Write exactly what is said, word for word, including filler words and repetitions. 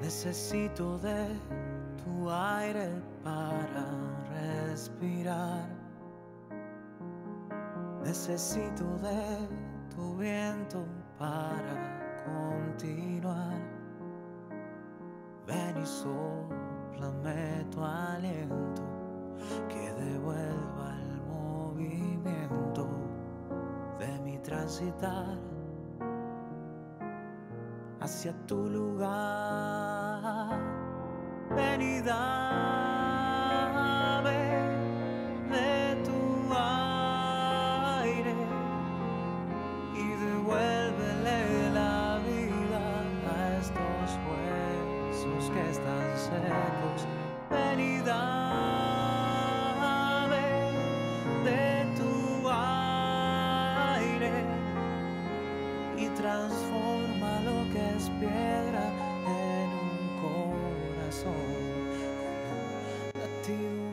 Necesito de tu aire para respirar. Necesito de tu viento para continuar. Ven y sóplame tu aliento que devuelva el movimiento de mi transitar hacia tu lugar. Ven y dame de tu aire y devuélvele la vida a estos huesos que están secos. Ven y dame de tu aire y transforma lo que es piedra en un corazón con un latido